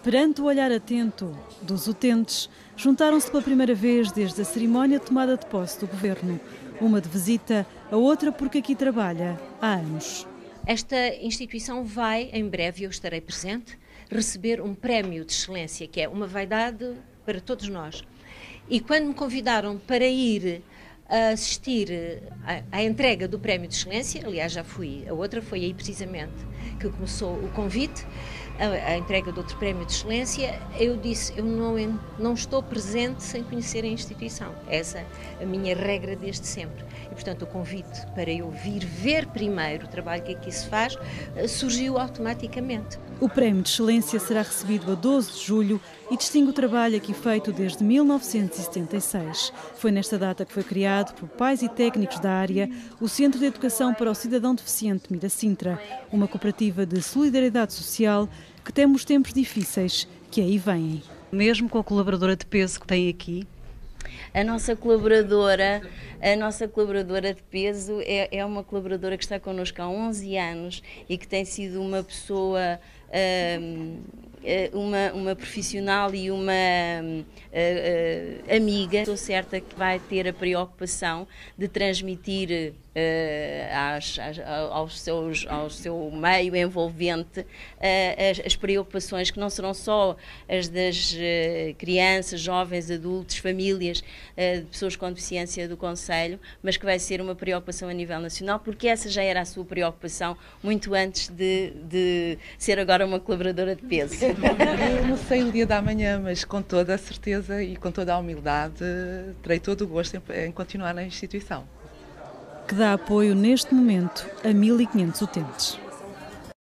Perante o olhar atento dos utentes, juntaram-se pela primeira vez desde a cerimónia de tomada de posse do governo. Uma de visita, a outra porque aqui trabalha há anos. Esta instituição vai, em breve, eu estarei presente, receber um prémio de excelência, que é uma vaidade para todos nós. E quando me convidaram para ir a assistir à entrega do prémio de excelência, aliás já fui, a outra foi aí precisamente que começou o convite, a entrega do outro prémio de excelência, eu disse, eu não estou presente sem conhecer a instituição. Essa é a minha regra desde sempre. E, portanto, o convite para eu vir ver primeiro o trabalho que aqui se faz surgiu automaticamente. O prémio de excelência será recebido a 12 de julho e distingue o trabalho aqui feito desde 1976. Foi nesta data que foi criado por pais e técnicos da área o Centro de Educação para o Cidadão Deficiente Miracintra, uma cooperativa de solidariedade social que teme os tempos difíceis que aí vêm. Mesmo com a colaboradora de peso que tem aqui? A nossa colaboradora de peso é uma colaboradora que está connosco há 11 anos e que tem sido uma pessoa, uma profissional e uma amiga. Estou certa que vai ter a preocupação de transmitir ao seu meio envolvente as preocupações que não serão só as das crianças, jovens, adultos, famílias, de pessoas com deficiência do Concelho, mas que vai ser uma preocupação a nível nacional, porque essa já era a sua preocupação muito antes de ser agora uma colaboradora de peso. Eu não sei o dia da manhã, mas com toda a certeza e com toda a humildade terei todo o gosto em continuar na instituição. Que dá apoio neste momento a 1.500 utentes.